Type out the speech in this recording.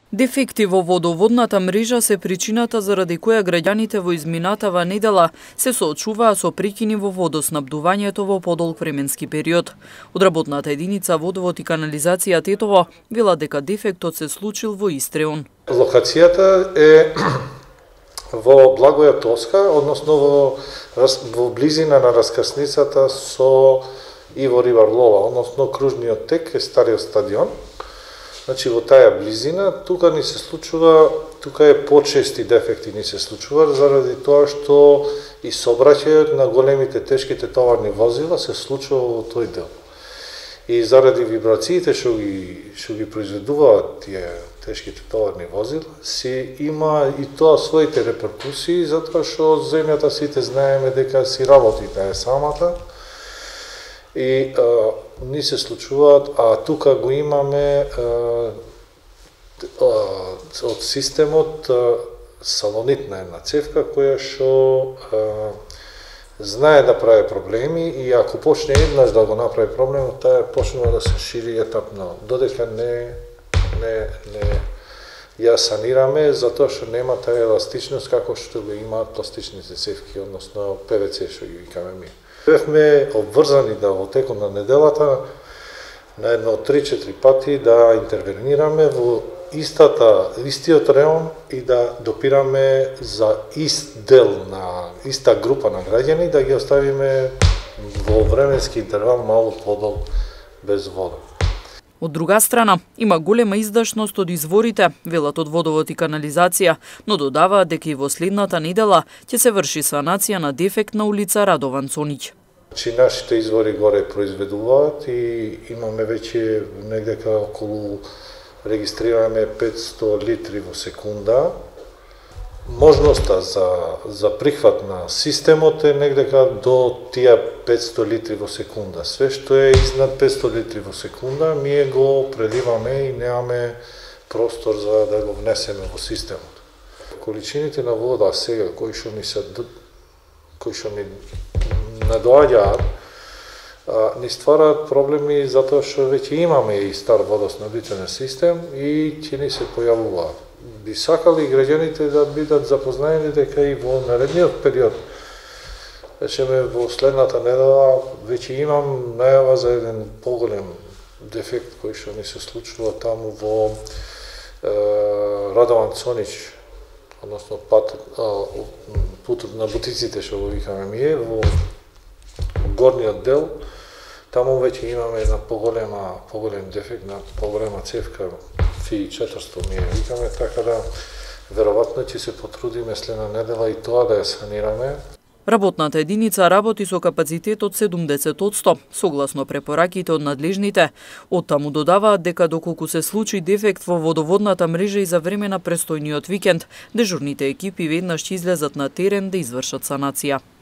Дефекти во водоводната мрежа се причината заради која граѓаните во изминатава недела се соочуваа со прекини во водоснабдувањето во подолг временски период. Од работната единица Водовод и канализација Тетово вела дека дефектот се случил во Истреон. Локацијата е во Благоја Тоска, односно во близина на раскрсницата со Иво Ривар Лола, односно кружниот тек е стариот стадион. Значи во таа близина, тука ни се случува, тука е почести дефекти ни се случува, заради тоа што и сообраќајот на големите тешките товарни возила се случува во тој дел. И заради вибрациите што ги произведуваат тие тешките товарни возила, си има и тоа своите реперкусии, затоа што земјата сите знаеме дека си работи таа самата, и ни се случуваат, а тука го имаме од системот салонитна една цевка која што знае да прави проблеми и ако почне еднаш да го направи проблемот, таа почнува да се шири етапно, додека не ја санираме, затоа што нема таа еластичност како што го имаат пластичните цевки, односно ПВЦ што ги викаме ми. Бевме обврзани да во текот на неделата на едно 3-4 пати да интервенираме во истиот реон и да допираме за ист дел на иста група на граѓани, да ги оставиме во временски интервал мало подолг без вода. Од друга страна, има голема издашност од изворите, велат од Водовод и канализација, но додаваат дека и во следната недела ќе се врши санација на дефект на улица Радован Цонич. Значи, нашите извори горе произведуваат и имаме веќе негдека околу регистрираме 500 литри во секунда. Можноста за прихват на системот е негдека до тие 500 литри во секунда. Све што е изнад 500 литри во секунда, ние го преливаме и немаме простор за да го внесеме во системот. Количините на вода сега кои што ни надоаѓаат, ни ствараат проблеми затоа што веќе имаме и стар водоснабдителен систем и ќе ни се појавуваат. Би сакали граѓаните да бидат запознаени дека и во наредниот период, речеме во следната недела, веќе имам најава за еден поголем дефект кој што ни се случува таму во Радован Цонич, односно путот на бутиците што го викаме ние, во горниот дел, таму веќе имаме една поголем дефект на поголема цевка, FI 400 ми викаме, така да веројатно ќе се потрудиме следна недела и тоа да ја санираме. Работната единица работи со капацитет од 70%, согласно препораките од надлежните. Оттаму додаваат дека доколку се случи дефект во водоводната мрежа и за време на престојниот викенд, дежурните екипи веднаш ќе излезат на терен да извршат санација.